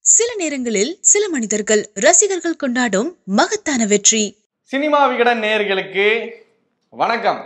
சில நேரங்களில் சில மனிதர்கள் ரசிகர்கள் கொண்டாடும் மகத்தான வெற்றி. சினிமா விகடன் நேயர்களுக்கு வணக்கம்.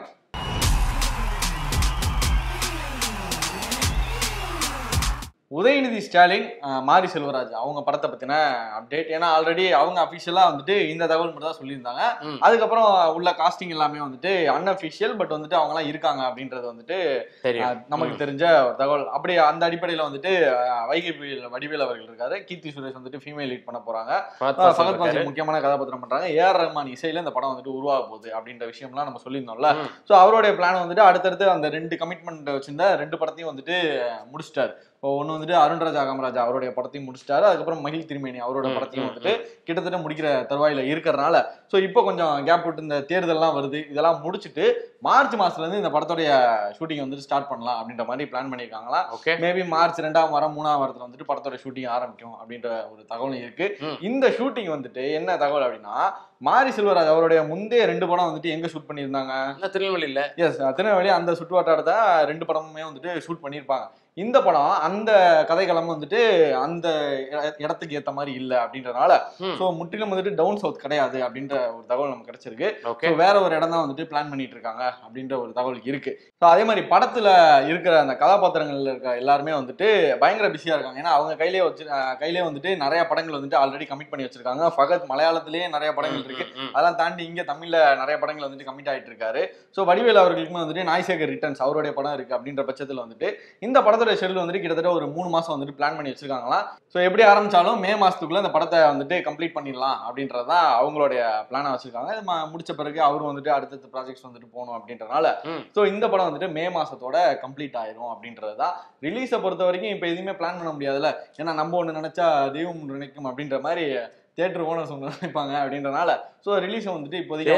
உதயநிதி ஸ்டாலின் மாரி செல்வராஜ் அவங்க படத்தை பத்தின அப்டேட். ஏன்னா ஆல்ரெடி அவங்க அபிஷியலா வந்துட்டு இந்த தகவல் மட்டும் தான் சொல்லியிருந்தாங்க. அதுக்கப்புறம் உள்ள காஸ்டிங் எல்லாமே வந்துட்டு அன்அபிஷியல், பட் வந்துட்டு அவங்க எல்லாம் இருக்காங்க அப்படின்றது வந்துட்டு நமக்கு தெரிஞ்ச ஒரு தகவல். அப்படி அந்த அடிப்படையில வந்துட்டு வைகை வடிவேல் அவர்கள் இருக்காரு, கீர்த்தி சுரேஷ் வந்துட்டு ஃபீமேல் லீட் பண்ண போறாங்க, ஃபகத் பாசில் முக்கியமான கதாபாத்திரம் பண்றாங்க, ஏஆர் ரஹ்மான் இசையில இந்த படம் வந்துட்டு உருவாக போகுது அப்படின்ற விஷயம்லாம் நம்ம சொல்லியிருந்தோம்ல. ஸோ அவருடைய பிளான் வந்துட்டு அடுத்தடுத்து அந்த 2 கமிட்மெண்ட் வச்சிருந்த 2 படத்தையும் வந்துட்டு முடிச்சிட்டாரு. இப்போ ஒன்று வந்துட்டு அருண்ராஜா காமராஜா அவருடைய படத்தையும் முடிச்சிட்டாரு. அதுக்கப்புறம் மகிழ் திருமேனி அவரோட படத்தையும் வந்துட்டு கிட்டத்தட்ட முடிக்கிற தருவாயில இருக்கிறதுனால ஸோ இப்போ கொஞ்சம் கேப் விட்டு இந்த தேர்தல்லாம் வருது, இதெல்லாம் முடிச்சுட்டு மார்ச் மாசத்துல இருந்து இந்த படத்துடைய ஷூட்டிங் வந்துட்டு ஸ்டார்ட் பண்ணலாம் அப்படின்ற மாதிரி பிளான் பண்ணியிருக்காங்களா. மேபி மார்ச் 2ஆம் வாரம் 3ஆம் வாரத்துல வந்துட்டு படத்தோட ஷூட்டிங் ஆரம்பிக்கும் அப்படின்ற ஒரு தகவல் இருக்கு. இந்த ஷூட்டிங் வந்துட்டு என்ன தகவல் அப்படின்னா, மாரி செல்வராஜ் அவருடைய முந்தைய 2 படம் வந்துட்டு எங்க ஷூட் பண்ணியிருந்தாங்க? திருநெல்வேலியில. எஸ், திருநெல்வேலி அந்த சுற்று வட்டாரத்தை 2 படமுமே வந்துட்டு ஷூட் பண்ணியிருப்பாங்க. இந்த படம் அந்த கதைக்களம் வந்துட்டு அந்த இடத்துக்கு ஏத்த மாதிரி இல்ல அப்படின்றனால சோ முற்றிலும் வந்துட்டு டவுன் சவுத் கிடையாது அப்படின்ற ஒரு தகவல் நமக்கு கிடைச்சிருக்கு. வேற ஒரு இடம் தான் வந்துட்டு பிளான் பண்ணிட்டு இருக்காங்க அப்படின்ற ஒரு தகவல் இருக்கு. ஸோ அதே மாதிரி படத்துல இருக்கிற அந்த கதாபாத்திரங்கள்ல இருக்க எல்லாருமே வந்துட்டு பயங்கர பிஸியா இருக்காங்க. ஏன்னா அவங்க கையிலே வந்துட்டு நிறைய படங்கள் வந்துட்டு ஆல்ரெடி கமிட் பண்ணி வச்சிருக்காங்க. ஃபகத் மலையாளத்திலேயே நிறைய படங்கள் இருக்கு, அதெல்லாம் தாண்டி இங்க தமிழ்ல நிறைய படங்கள் வந்துட்டு கமிட் ஆயிட்டு இருக்காரு. ஸோ வடிவேல் அவர்களுக்குமே வந்துட்டு நாய்சேகர் ரிட்டர்ன்ஸ் அவருடைய படம் இருக்கு அப்படின்ற பட்சத்துல வந்துட்டு இந்த படத்தோட ஷெட்யூல் வந்துட்டு கிட்டத்தட்ட ஒரு 3 மாசம் வந்துட்டு பிளான் பண்ணி வச்சிருக்காங்களாம். ஸோ எப்படி ஆரம்பிச்சாலும் மே மாசத்துக்குள்ள இந்த படத்தை வந்துட்டு கம்ப்ளீட் பண்ணிடலாம் அப்படின்றதான் அவங்களுடைய பிளானா வச்சிருக்காங்க. முடிச்ச பிறகு அவரும் வந்துட்டு அடுத்தடுத்த ப்ராஜெக்ட்ஸ் வந்துட்டு போகணும் அப்படின்றனால ஸோ இந்த படம் வந்துட்டு மே மாசத்தோட கம்ப்ளீட் ஆயிரும் அப்படின்றதுதான். ரிலீஸை பொறுத்த வரைக்கும் இப்போ எதுவுமே பிளான் பண்ண முடியாதுல்ல. ஏன்னா நம்ம ஒன்று நினைச்சா தெய்வம் ஒன்று நினைக்கும் அப்படின்ற மாதிரி தியேட்டர் ஓனர்ஸ் ஒன்று நினைப்பாங்க அப்படின்றனால ஸோ ரிலீஸ் வந்துட்டு இப்போதைக்கு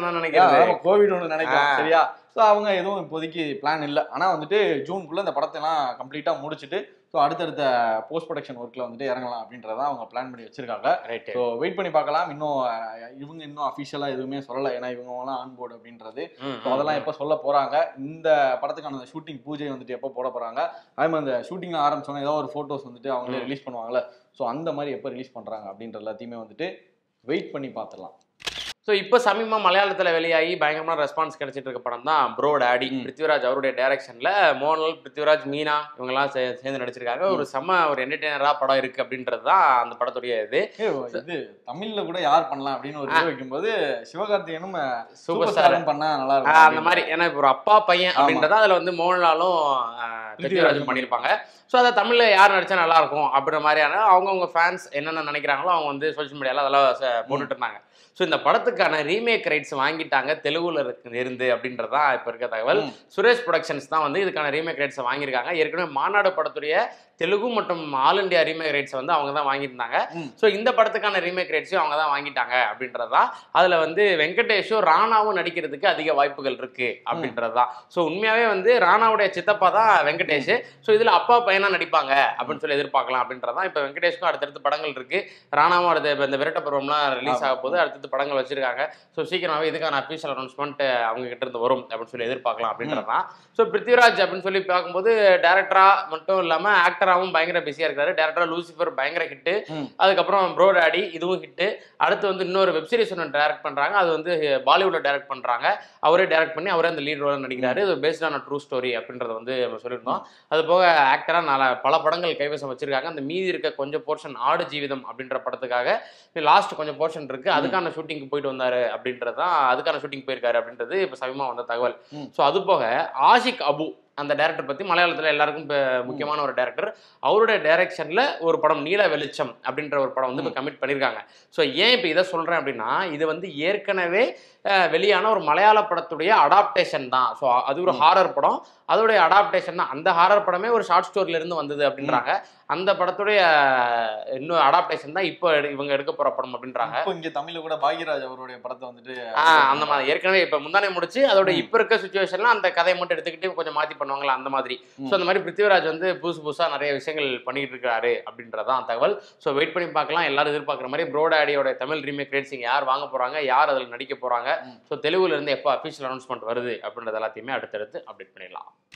கோவிட் ஒன்று நினைக்கலாம், சரியா? ஸோ அவங்க எதுவும் இப்போதைக்கு பிளான் இல்லை. ஆனால் வந்துட்டு ஜூனுக்குள்ள இந்த படத்தெல்லாம் கம்ப்ளீட்டா முடிச்சுட்டு ஸோ அடுத்தடுத்த போஸ்ட் ப்ரொடக்ஷன் ஒர்க்ல வந்துட்டு இறங்கலாம் அப்படின்றதான் அவங்க பிளான் பண்ணி வச்சிருக்காங்க. ஸோ வெயிட் பண்ணி பார்க்கலாம். இன்னும் அஃபிஷியலா எதுவுமே சொல்லலை, ஏன்னா இவங்கலாம் ஆன் போர்டு அப்படின்றது. ஸோ அதெல்லாம் எப்போ சொல்ல போறாங்க, இந்த படத்துக்கான ஷூட்டிங் பூஜை வந்துட்டு எப்போ போட போறாங்க, அதே மாதிரி அந்த ஷூட்டிங் ஆரம்பிச்சோன்னா ஏதாவது ஒரு போட்டோஸ் வந்துட்டு அவங்களே ரிலீஸ் பண்ணுவாங்கல்ல. ஸோ அந்த மாதிரி எப்போ ரிலீஸ் பண்றாங்க அப்படின்ற எல்லாத்தையுமே வந்துட்டு வெயிட் பண்ணி பார்த்துடலாம். ஸோ இப்போ சமீபமாக மலையாளத்தில் வெளியாகி பயங்கரமான ரெஸ்பான்ஸ் கிடைச்சிட்டு இருக்க படம் தான் ப்ரோ டாடி. பிருத்திவிராஜ் அவருடைய டைரக்ஷனில் மோகன்லால், பிருத்திவிராஜ், மீனா இவங்கெல்லாம் சேர்ந்து நடிச்சிருக்காங்க. ஒரு என்டர்டெய்னராக படம் இருக்கு அப்படின்றது தான் அந்த படத்துடைய இது. தமிழ்ல கூட யார் பண்ணலாம் அப்படின்னு ஒரு இது வைக்கும்போது சிவகார்த்திகேயனும் சூப்பர் ஸ்டாரும் பண்ணா நல்லா இருக்கும் அந்த மாதிரி. ஏன்னா இப்போ ஒரு அப்பா பையன் அப்படின்றத அதில் வந்து மோகன்லாலும் பிருத்திவிராஜும் பண்ணியிருப்பாங்க. ஸோ அதை தமிழில் யார் நடிச்சா நல்லா இருக்கும் அப்படின்ற மாதிரியான அவங்கவுங்க ஃபேன்ஸ் என்னென்ன நினைக்கிறாங்களோ அவங்க வந்து சோஷியல் மீடியாவில் அதெல்லாம் போட்டுட்டு இருந்தாங்க. ஸோ இந்த படத்துக்கான ரீமேக் ரைட்ஸ் வாங்கிட்டாங்க தெலுங்குல இருந்து அப்படின்றதான் இப்போ இருக்க தகவல். சுரேஷ் ப்ரொடக்ஷன்ஸ் தான் வந்து இதுக்கான ரீமேக் ரைட்ஸை வாங்கியிருக்காங்க. ஏற்கனவே மாநாடு படத்துடைய தெலுங்கு மற்றும் ஆல் இண்டியா ரீமேக் ரைட்ஸ் வந்து அவங்க தான் வாங்கியிருந்தாங்க. ஸோ இந்த படத்துக்கான ரீமேக் ரைட்ஸையும் அவங்க தான் வாங்கிட்டாங்க அப்படின்றதான். அதில் வந்து வெங்கடேஷும் ராணாவும் நடிக்கிறதுக்கு அதிக வாய்ப்புகள் இருக்கு அப்படின்றதுதான். ஸோ உண்மையாகவே வந்து ராணாவுடைய சித்தப்பா தான் வெங்கடேஷ். ஸோ இதில் அப்பா பையனா நடிப்பாங்க அப்படின்னு சொல்லி எதிர்பார்க்கலாம் அப்படின்றதான். இப்போ வெங்கடேஷ்க்கும் அடுத்தடுத்து படங்கள் இருக்கு, ராணாவும் அடுத்த இந்த விரட்ட பருவம்லாம் ரிலீஸ் ஆக போது அடுத்தடுத்து படங்கள் வச்சிருக்காங்க. ஸோ சீக்கிரமாகவே இதுக்கான அஃபிஷியல் அனௌன்ஸ்மெண்ட் அவங்க கிட்ட இருந்து வரும் அப்படின்னு சொல்லி எதிர்பார்க்கலாம் அப்படின்றதான். ஸோ பிருத்திவிராஜ் அப்படின்னு சொல்லி பார்க்கும்போது டேரக்டரா மட்டும் இல்லாமல் ஆக்டராகவும் பயங்கர பிஸியாக இருக்காரு. டேரக்டரா லூசிஃபர் பயங்கர ஹிட்டு, அதுக்கப்புறம் ப்ரோ டாடி இதுவும் ஹிட்டு. அடுத்து வந்து இன்னொரு வெப்சீரிஸ் ஒன்று டைரக்ட் பண்ணுறாங்க, அது வந்து பாலிவுட்ல டைரக்ட் பண்ணுறாங்க. அவரே டைரக்ட் பண்ணி அவரே அந்த லீட் ரோல் நடிக்கிறாரு. இது பேஸ்ட் ஆன் ட்ரூ ஸ்டோரி அப்படின்றத வந்து நம்ம சொல்லியிருந்தோம். அது போக ஆக்டராக பல படங்கள் கைவசம் வச்சிருக்காங்க. அந்த மீதி இருக்க கொஞ்சம் போர்ஷன் ஆடு ஜீவிதம் அப்படின்ற படத்துக்காக லாஸ்ட் கொஞ்சம் போர்ஷன் இருக்கு, அதுக்கான ஷூட்டிங்க்கு போயிட்டு வந்தாரு அப்படின்றதான், அதுக்கான ஷூட்டிங் போயிருக்காரு அப்படின்றது இப்போ சமீபமாக வந்த தகவல். ஸோ அது போக ஆஷிக் அபு அந்த டைரக்டர் பற்றி மலையாளத்தில் எல்லாருக்கும் இப்போ முக்கியமான ஒரு டைரக்டர். அவருடைய டைரக்ஷனில் ஒரு படம் நீல வெளிச்சம் அப்படின்ற ஒரு படம் வந்து இப்போ கமிட் பண்ணியிருக்காங்க. ஸோ ஏன் இப்போ இதை சொல்கிறேன் அப்படின்னா, இது வந்து ஏற்கனவே வெளியான ஒரு மலையாள படத்துடைய அடாப்டேஷன் தான். ஸோ அது ஒரு ஹாரர் படம், அதோடைய அடாப்டேஷன் தான். அந்த ஹாரர் படமே ஒரு ஷார்ட் ஸ்டோரியிலேருந்து வந்தது அப்படின்றாங்க. அந்த படத்துடைய இன்னும் அடாப்டேஷன் தான் இப்போ இவங்க எடுக்க போகிற படம் அப்படின்றாங்க. இப்போ இங்கே தமிழில் கூட பாக்யராஜ் அவருடைய படத்தை வந்துட்டு அந்த மாதிரி ஏற்கனவே இப்போ முந்தானே முடிச்சு அதோட இப்போ இருக்க சுச்சுவேஷன்லாம் அந்த கதையை மட்டும் எடுத்துக்கிட்டு கொஞ்சம் மாற்றி பண்ணுவாங்களா அந்த மாதிரி. ஸோ அந்த மாதிரி பிருத்திவிராஜ் வந்து புதுசாக நிறைய விஷயங்கள் பண்ணிட்டு இருக்காரு அப்படின்றதான் தகவல். ஸோ வெயிட் பண்ணி பார்க்கலாம். எல்லாரும் எதிர்பார்க்குற மாதிரி ப்ரோ டாடியோட தமிழ் ரீமேக் ரைட்ஸ் யார் வாங்க போகிறாங்க, யார் அதில் நடிக்க போகிறாங்க, ஸோ தெலுங்குல இருந்து எப்போ அஃபிஷியல் அனௌன்ஸ்மெண்ட் வருது அப்படின்றது எல்லாத்தையுமே அடுத்தடுத்து அப்டேட் பண்ணிடலாம்.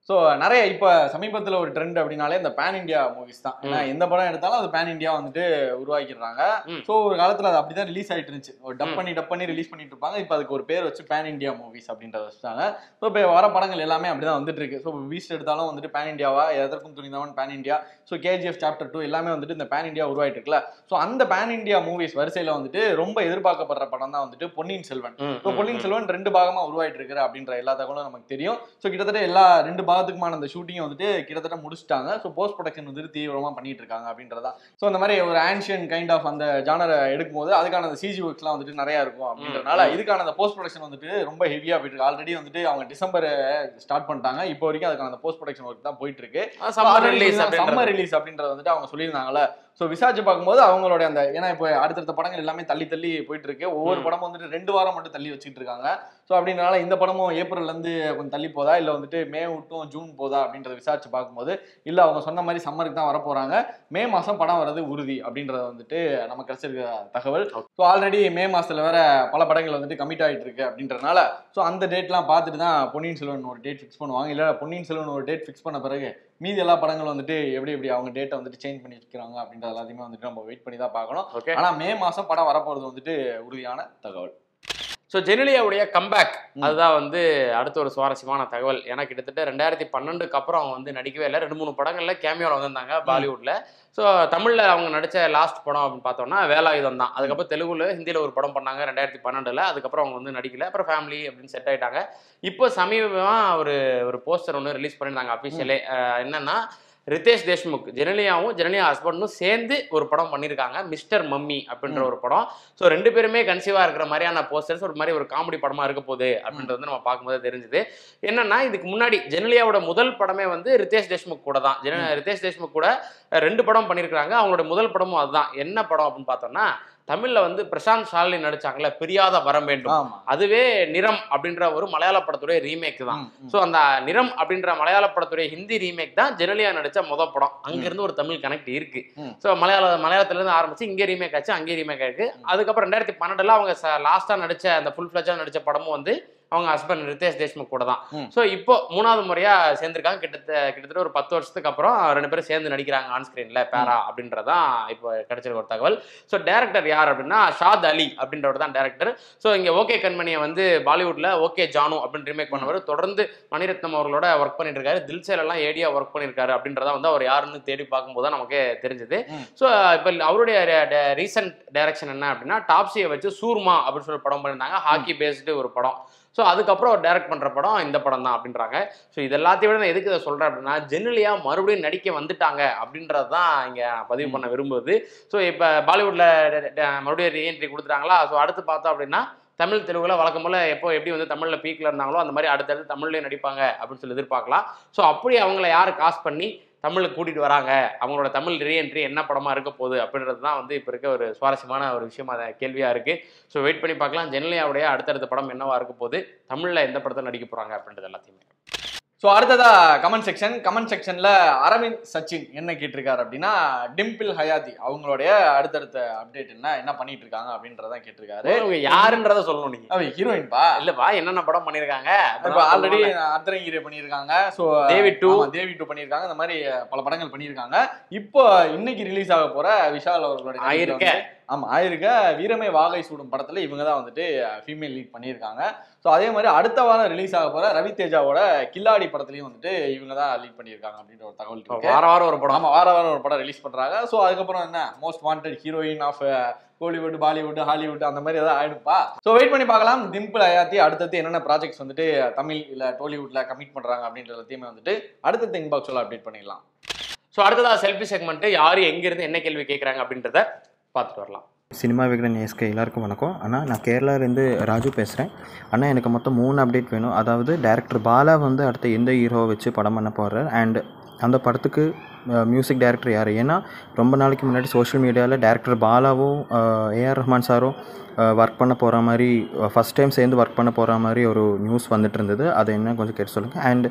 ஸோ நிறைய இப்போ சமீபத்தில் ஒரு ட்ரெண்ட் அப்படின்னாலே இந்த பேன் இண்டியா மூவிஸ் தான். ஏன்னா எந்த படம் எடுத்தாலும் அது பேன் இண்டியா வந்துட்டு உருவாக்கிடுறாங்க. ஸோ ஒரு காலத்தில் அது அப்படிதான் ரிலீஸ் ஆகிட்டு இருந்துச்சு. ஒரு டப் பண்ணி ரிலீஸ் பண்ணிட்டு இருப்பாங்க. இப்போ அதுக்கு ஒரு பேர் வச்சு பேன் இண்டியா மூவிஸ் அப்படின்றத வச்சுட்டாங்க. ஸோ இப்போ வர படங்கள் எல்லாமே அப்படிதான் வந்துட்டு இருக்கு. ஸோ பீஸ்ட் எடுத்தாலும் வந்துட்டு பேன் இண்டியாவா, Etharkkum Thunindhavan pan India, so KGF chapter 2 எல்லாமே வந்துட்டு இந்த பேன் இண்டியா உருவாயிட்டு இருக்குல்ல. ஸோ அந்த பேன் இண்டியா மூவிஸ் வரிசையில் வந்துட்டு ரொம்ப எதிர்பார்க்கப்படுற படம் தான் வந்துட்டு பொன்னியின் செல்வன். ஸோ பொன்னியின் செல்வன் 2 பாகமா உருவாயிட்டு இருக்கு அப்படின்ற எல்லா தகவலும் நமக்கு தெரியும். ஸோ கிட்டத்தட்ட எல்லா 2 பாகத்துக்குமான அந்த ஷூட்டிங் வந்துட்டு கிட்டத்தட்ட முடிச்சுட்டாங்க. ஸோ போஸ்ட் ப்ரொடக்ஷன் வந்துட்டு தீவிரமா பண்ணிட்டு இருக்காங்க அப்படின்றதா. ஸோ அந்த மாதிரி ஒரு ஆன்ஷியன் கைண்ட் ஆஃப் அந்த ஜானரை எடுக்கும்போது அதுக்கான அந்த சிஜி ஒர்க்ஸ்லாம் வந்துட்டு நிறைய இருக்கும் அப்படின்றனால இதுக்கான அந்த போஸ்ட் ப்ரொடக்ஷன் வந்துட்டு ரொம்ப ஹெவியா போயிட்டு இருக்கு. ஆல்ரெடி வந்துட்டு அவங்க டிசம்பர் ஸ்டார்ட் பண்ணிட்டாங்க. இப்போ வரைக்கும் அதுக்கான அந்த போஸ்ட் ப்ரொடக்ஷன் ஒர்க் தான் போயிட்டு இருக்கு. சம்மர் ரிலீஸ் அப்படின்றது வந்துட்டு அவங்க சொல்லியிருந்தாங்கல்ல. ஸோ விசாரிச்சு பார்க்கும்போது அவங்களோட அந்த ஏன்னா இப்போ அடுத்தடுத்த படங்கள் எல்லாமே தள்ளி போயிட்டு இருக்கு. ஒவ்வொரு படமும் வந்துட்டு 2 வாரம் மட்டும் தள்ளி வச்சுட்டு இருக்காங்க. ஸோ அப்படின்றனால இந்த படமும் ஏப்ரல்ல இருந்து கொஞ்சம் தள்ளி போதா இல்லை வந்துட்டு மே விட்டும் ஜூன் போதா அப்படின்றத விசாரிச்சு பார்க்கும்போது இல்லை அவங்க சொன்ன மாதிரி சம்மருக்கு தான் வரப்போறாங்க. மே மாசம் படம் வர்றது உறுதி அப்படின்றத வந்துட்டு நமக்கு கிடைச்சிருக்க தகவல். ஸோ ஆல்ரெடி மே மாசத்துல வேற பல படங்கள் வந்துட்டு கமிட் ஆகிட்டு இருக்கு அப்படின்றனால ஸோ அந்த டேட்லாம் பார்த்துட்டு தான் பொன்னியின் செல்வன் ஒரு டேட் ஃபிக்ஸ் பண்ணுவாங்க. இல்லை பொன்னியின் செல்வன் ஒரு டேட் ஃபிக்ஸ் பண்ண பிறகு மீதி எல்லா படங்களும் வந்துட்டு எப்படி அவங்க டேட்டை வந்துட்டு சேஞ்ச் பண்ணி வச்சுக்கிறாங்க அப்படின்ற எல்லாத்தையுமே வந்துட்டு நம்ம வெயிட் பண்ணி தான் பார்க்கணும். ஆனா மே மாசம் படம் வரப்போறது வந்துட்டு உறுதியான தகவல். ஸோ ஜெனிலியாவுடைய கம்பேக் அதுதான் வந்து அடுத்த ஒரு சுவாரஸ்யமான தகவல். ஏன்னா கிட்டத்தட்ட 2012க்கு அப்புறம் அவங்க வந்து நடிக்கவே இல்லை. 2-3 படங்கள்ல கேமியோவில் வந்திருந்தாங்க பாலிவுட்ல. ஸோ தமிழில் அவங்க நடித்த லாஸ்ட் படம் அப்படின்னு பார்த்தோம்னா வேலாயுதம் தான். அதுக்கப்புறம் தெலுங்குல ஹிந்தியில் ஒரு படம் பண்ணாங்க 2012. அதுக்கப்புறம் அவங்க வந்து நடிக்கல. அப்புறம் ஃபேமிலி அப்படின்னு செட் ஆயிட்டாங்க. இப்போ சமீபமாக ஒரு போஸ்டர் ஒன்று ரிலீஸ் பண்ணியிருந்தாங்க அஃபிஷியலே. என்னன்னா ரிதேஷ் தேஷ்முக் ஜெனிலியாவும் ஜெனிலியா ஹஸ்பண்டும் சேர்ந்து ஒரு படம் பண்ணியிருக்காங்க, மிஸ்டர் மம்மி அப்படின்ற ஒரு படம். ஸோ 2 பேருமே கன்சீவாக இருக்கிற மாதிரியான போஸ்டர்ஸ் ஒரு மாதிரி ஒரு காமெடி படமாக இருக்க போகுது அப்படின்றது வந்து நம்ம பார்க்கும்போது தெரிஞ்சுது. என்னன்னா இதுக்கு முன்னாடி ஜெனிலியாவோட முதல் படமே வந்து ரிதேஷ் தேஷ்முக் கூட தான். ரிதேஷ் தேஷ்முக் கூட 2 படம் பண்ணியிருக்காங்க. அவங்களோட முதல் படமும் அதுதான். என்ன படம் அப்படின்னு பார்த்தோம்னா தமிழ்ல வந்து பிரசாந்த் ஷாலினி நடிச்சாங்கல்ல பிரியாத வரம் வேண்டும், அதுவே நிறம் அப்படின்ற ஒரு மலையாள படத்துடைய ரீமேக் தான். ஸோ அந்த நிறம் அப்படின்ற மலையாள படத்துடைய ஹிந்தி ரீமேக் தான் ஜெனிலியா நடிச்ச முதல் படம். அங்கிருந்து ஒரு தமிழ் கனெக்ட் இருக்கு. ஸோ மலையாளத்துல இருந்து ஆரம்பிச்சு இங்கே ரீமேக் ஆச்சு, அங்கே ரீமேக் ஆயிருக்கு. அதுக்கப்புறம் 2012 அவங்க லாஸ்டா நடிச்ச அந்த ஃபுல் ஃபிளட்ஜா நடிச்ச படமும் வந்து அவங்க ஹஸ்பண்ட் ரிதேஷ் தேஷ்முக் கூட தான். ஸோ இப்போ 3வது முறையா சேர்ந்திருக்காங்க. கிட்டத்தட்ட ஒரு 10 வருஷத்துக்கு அப்புறம் 2 பேரும் சேர்ந்து நடிக்கிறாங்க ஆன் ஸ்கிரீன்ல பேரா அப்படின்றதான் இப்போ கிடைச்சிருக்க ஒரு தகவல். ஸோ டேரக்டர் யார் அப்படின்னா ஷாத் அலி அப்படின்றவர் தான் டேரக்டர். ஸோ இங்கே ஓகே கண்மணியை வந்து பாலிவுட்ல ஓகே ஜானு அப்படின்னு ரீமேக் பண்ணவர். தொடர்ந்து மணிரத்னம் அவர்களோட ஒர்க் பண்ணிட்டு இருக்காரு. தில்சேலெல்லாம் ஏடியா ஒர்க் பண்ணியிருக்காரு அப்படின்றத வந்து அவர் யாருன்னு தேடி பார்க்கும்போது தான் நமக்கு தெரிஞ்சது. ஸோ இப்போ அவருடைய ரீசன்ட் டைரக்ஷன் என்ன அப்படின்னா டாப்ஸியை வச்சு சூர்மா அப்படின்னு சொல்லி படம் பண்ணியிருந்தாங்க, ஹாக்கி பேஸ்டு ஒரு படம். ஸோ அதுக்கப்புறம் அவர் டைரக்ட் பண்ணுற படம் இந்த படம் தான் அப்படின்றாங்க. ஸோ இது எல்லாத்தையும் விட நான் எதுக்கு இதை சொல்கிறேன் அப்படின்னா ஜெனிலியா மறுபடியும் நடிக்க வந்துட்டாங்க அப்படின்றது தான் இங்கே பதிவு பண்ண விரும்புவது. ஸோ இப்போ பாலிவுட்டில் மறுபடியும் ரீஎன்ட்ரி கொடுத்துட்டாங்களா. ஸோ அடுத்து பார்த்தோம் அப்படின்னா தமிழ் தெலுங்குல வழக்கம் போல எப்படி வந்து தமிழில் பீக்கில் இருந்தாங்களோ அந்த மாதிரி அடுத்தடுத்து தமிழ்லேயே நடிப்பாங்க அப்படின்னு சொல்லி எதிர்பார்க்கலாம். ஸோ அப்படி அவங்கள யார் காஸ்ட் பண்ணி தமிழுக்கு கூட்டிகிட்டு வராங்க, அவங்களோட தமிழ் ரீஎன்ட்ரி என்ன படமாக இருக்க போகுது அப்படின்றது தான் வந்து இப்போ இருக்க ஒரு சுவாரஸ்யமான ஒரு விஷயமா கேள்வியாக இருக்குது. ஸோ வெயிட் பண்ணி பார்க்கலாம் ஜெனிலியாவுடைய அடுத்தடுத்த படம் என்னவா இருக்க போகுது, தமிழில் எந்த படத்தில் நடிக்க போகிறாங்க அப்படின்றது எல்லாத்தையுமே. ஸோ அடுத்ததா கமெண்ட் செக்ஷன்ல அரவிந்த் சச்சின் என்ன கேட்டிருக்காரு அப்படின்னா டிம்பிள் ஹயாதி அவங்களுடைய அடுத்தடுத்த அப்டேட் என்ன பண்ணிட்டு இருக்காங்க அப்படின்றதான் கேட்டிருக்காரு. யாருன்றத சொல்லணும் நீங்க. ஹீரோயின்பா இல்லப்பா, என்னென்ன படம் பண்ணிருக்காங்க. இப்போ ஆல்ரெடி அர்த்தரங்கிரி பண்ணியிருக்காங்க, ஸோ தேவி 2 பண்ணியிருக்காங்க. இந்த மாதிரி பல படங்கள் பண்ணியிருக்காங்க. இப்போ இன்னைக்கு ரிலீஸ் ஆக போற விஷால் அவர்களுடைய ஆயிருக்க வீரமே வாகை சூடும் படத்துல இவங்க தான் வந்துட்டு ஃபீமேல் லீட் பண்ணியிருக்காங்க. ஸோ அதே மாதிரி அடுத்த வாரம் ரிலீஸ் ஆக போற ரவி தேஜாவோட கில்லாடி படத்துலையும் வந்துட்டு இவங்க தான் லீட் பண்ணியிருக்காங்க அப்படின்ற ஒரு தகவல் இருக்கு. வார வாரம் ஒரு படம் ரிலீஸ் பண்றாங்க. ஸோ அதுக்கப்புறம் என்ன most wanted heroine of Kollywood, Bollywood, Hollywood அந்த மாதிரி ஏதாவது ஆயிடுப்பா. ஸோ வெயிட் பண்ணி பார்க்கலாம் டிம்பிள் ஹயாத்தி அடுத்தது என்னென்ன ப்ராஜெக்ட்ஸ் வந்துட்டு தமிழ் இல்லை டோலிவுட்ல கமிட் பண்றாங்க அப்படின்ற எல்லாத்தையுமே வந்துட்டு அடுத்த இன்பாக்ஸ்ல அப்டேட் பண்ணிடலாம். ஸோ அடுத்ததா செல்ஃபி செக்மெண்ட் யாரு எங்கிருந்து என்ன கேள்வி கேட்குறாங்க அப்படின்றத பார்த்துட்டு வரலாம். சினிமா விகடன் நேஸ்க்கு எல்லாருக்கும் வணக்கம். அண்ணா நான் கேரளாவிலேருந்து ராஜு பேசுகிறேன். அண்ணா எனக்கு மொத்தம் 3 அப்டேட் வேணும். அதாவது டேரக்டர் பாலா வந்து அடுத்த எந்த ஹீரோவை வச்சு படம் பண்ண போகிறார், அண்ட் அந்த படத்துக்கு மியூசிக் டைரக்டர் யார். ஏன்னா ரொம்ப நாளைக்கு முன்னாடி சோஷியல் மீடியாவில் டேரக்டர் பாலாவும் ஏஆர் ரஹ்மான் சாரும் ஒர்க் பண்ண போகிற மாதிரி ஃபஸ்ட் டைம் சேர்ந்து ஒர்க் பண்ண போகிற மாதிரி ஒரு நியூஸ் வந்துட்டு இருந்தது. அதை என்ன கொஞ்சம் கேட்டு சொல்லுங்கள். And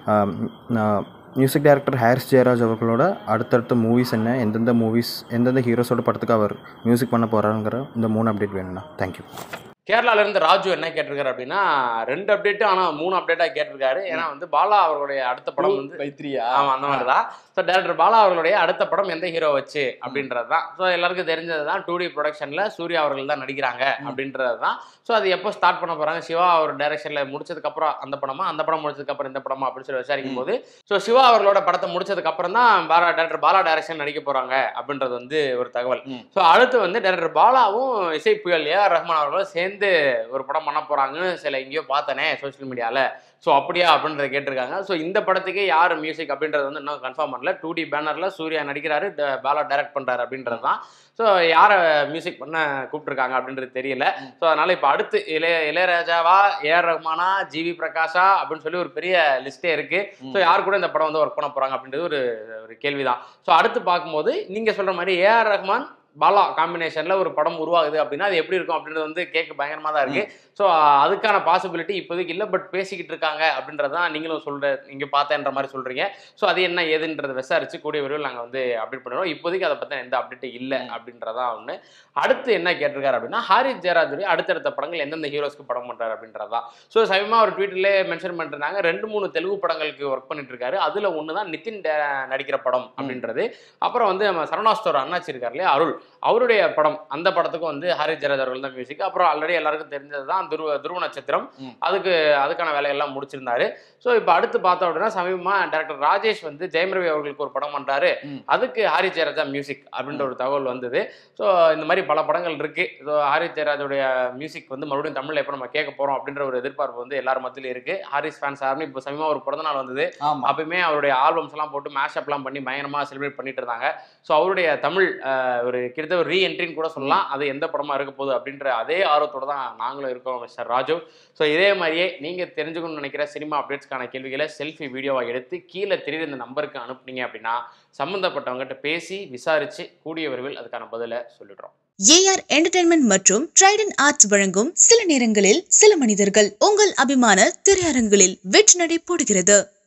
music director Harris Jayaraj அவர்களோட அடுத்தடுத்த மூவிஸ் என்ன, எந்தெந்த ஹீரோஸோட படத்துக்கு அவர் மியூசிக் பண்ண போகிறாருங்கிற இந்த 3 அப்டேட் வேணும்ண்ணா. தேங்க்யூ. கேரளால இருந்து ராஜு என்ன கேட்டிருக்காரு அப்படின்னா 2 அப்டேட் ஆனா 3 அப்டேட்டா கேட்டிருக்காரு. ஏன்னா வந்து பாலா அவர்களுடைய அடுத்த படம் வந்து 3 ஆமா அந்த மாதிரிதான். ஸோ டேரக்டர் பாலா அவர்களுடைய அடுத்த படம் எந்த ஹீரோ வச்சு அப்படின்றது தான். ஸோ எல்லாருக்கும் தெரிஞ்சது தான் 2D ப்ரொடக்ஷன்ல சூர்யா அவர்கள் தான் நடிக்கிறாங்க அப்படின்றது தான். ஸோ அது எப்போ ஸ்டார்ட் பண்ண போறாங்க, சிவா அவர் டைரக்ஷன்ல முடிச்சதுக்கு அப்புறம் அந்த படமா, அந்த படம் முடிச்சதுக்கு அப்புறம் இந்த படமா அப்படின்னு சொல்லி விசாரிக்கும் போது ஸோ சிவா அவர்களோட படத்தை முடிச்சதுக்கு அப்புறம் தான் டேரக்டர் பாலா டைரக்ஷன் நடிக்க போறாங்க அப்படின்றது வந்து ஒரு தகவல். ஸோ அடுத்து வந்து டேரக்டர் பாலாவும் இசை புயல் ஏஆர் ரஹ்மான் அவர்களும் சேர்ந்து ஒரு படம் பண்ண போறாங்கன்னு சில எங்கேயோ பார்த்தனே சோசியல் மீடியால. ஸோ அப்படியா அப்படின்றத கேட்டிருக்காங்க. ஸோ இந்த படத்துக்கு யார் மியூசிக் அப்படின்றது வந்து இன்னும் கன்ஃபார்ம் பண்ணல. 2D பேனர்ல சூர்யா நடிக்கிறாரு, பாலா டைரக்ட் பண்றாரு அப்படின்றது தான். ஸோ யாரை மியூசிக் பண்ண கூப்பிட்டுருக்காங்க அப்படின்றது தெரியல. ஸோ அதனால இப்போ அடுத்து இளையராஜாவா, ஏஆர் ரஹ்மானா, ஜிவி பிரகாஷா அப்படின்னு சொல்லி ஒரு பெரிய லிஸ்டே இருக்கு. ஸோ யார் கூட இந்த படம் வந்து ஒர்க் பண்ண போறாங்க அப்படின்றது ஒரு கேள்விதான். ஸோ அடுத்து பார்க்கும்போது நீங்க சொல்ற மாதிரி ஏஆர் ரஹ்மான் பாலா காம்பினேஷன்ல ஒரு படம் உருவாகுது அப்படின்னா அது எப்படி இருக்கும் அப்படின்றது வந்து கேட்க பயங்கரமா தான் இருக்கு. ஸோ அதுக்கான பாசிபிலிட்டி இப்போதைக்கு இல்லை, பட் பேசிக்கிட்டு இருக்காங்க அப்படின்றதான் நீங்களும் இங்கே பார்த்தேன்ற மாதிரி சொல்றீங்க. ஸோ அது என்ன ஏதுன்றதை விசாரிச்சு கூடிய விரைவில் நாங்கள் வந்து அப்டேட் பண்ணுறோம். இப்போதைக்கு அதை பற்றி எந்த அப்டேட்டும் இல்லை அப்படின்றதான் ஒன்று. அடுத்து என்ன கேட்டிருக்காரு அப்படின்னா ஹாரிஸ் ஜெயராஜுடைய அடுத்தடுத்த படங்கள் எந்தெந்த ஹீரோஸ்க்கு படம் பண்ணுறாரு அப்படின்றதான். ஸோ சமயமாக ஒரு ட்வீட்ல மென்ஷன் பண்ணிருந்தாங்க 2-3 தெலுங்கு படங்களுக்கு ஒர்க் பண்ணிட்டு இருக்காரு. அதில் ஒன்று தான் நிதின் நடிக்கிற படம் அப்படின்றது. அப்புறம் வந்து நம்ம சரவணா ஸ்டோர் அண்ணாச்சி இருக்கார் இல்லையா அருள், அவருடைய படம், அந்த படத்துக்கும் வந்து ஹாரிஸ் ஜெயராஜ் அவர்கள் தான் மியூசிக். அப்புறம் ஆல்ரெடி எல்லாருக்கும் தெரிஞ்சது தான் துருவ நட்சத்திரம், அதுக்கான வேலையெல்லாம் முடிச்சிருந்தாரு. ஸோ இப்போ அடுத்து பார்த்தோம் அப்படின்னா சமீபமாக டைரக்டர் ராஜேஷ் வந்து ஜெயம் ரவி அவர்களுக்கு ஒரு படம் பண்றாரு, அதுக்கு ஹாரிஸ் ஜெயராஜா மியூசிக் அப்படின்ற ஒரு தகவல் வந்தது. ஸோ இந்த மாதிரி பல படங்கள் இருக்கு. ஸோ ஹாரிஸ் ஜெயராஜோடைய மியூசிக் வந்து மறுபடியும் தமிழ்ல எப்போ நம்ம கேட்க போறோம் அப்படின்ற ஒரு எதிர்பார்ப்பு வந்து எல்லாரும் மத்தியிலும் இருக்கு. ஹாரிஸ் ஃபேன்ஸ் யாருன்னு இப்போ சமீபமாக ஒரு பிறந்த நாள் வந்தது, அப்பயுமே அவருடைய ஆல்பம்ஸ் எல்லாம் போட்டு மேஷப்லாம் பண்ணி பயங்கரமா செலிப்ரேட் பண்ணிட்டு இருந்தாங்க. ஸோ அவருடைய தமிழ் ஒரு கிட்டத்தட்ட ஒரு ரீஎன்ட்ரின்னு கூட சொல்லலாம். அது எந்த படமா இருக்க போகுது அப்படின்ற அதே ஆர்வத்தோட தான் நாங்களும் இருக்கோம் மிஸ்டர் ராஜு. ஸோ இதே மாதிரியே நீங்க தெரிஞ்சுக்கணும்னு நினைக்கிற சினிமா அப்டேட்ஸ்க்கான கேள்விகளை செல்ஃபி வீடியோவா எடுத்து கீழே தெரியுற இந்த நம்பருக்கு அனுப்புனீங்க அப்படின்னா சம்பந்தப்பட்டவங்ககிட்ட பேசி விசாரிச்சு கூடிய விரைவில் அதுக்கான பதிலை சொல்லிடுறோம். ஏஆர் என்டர்டைன்மெண்ட் மற்றும் ட்ரைடன் ஆர்ட்ஸ் வழங்கும் சில நேரங்களில் சில மனிதர்கள் உங்கள் அபிமான திரையரங்களில் வெற்றி நடை போடுகிறது.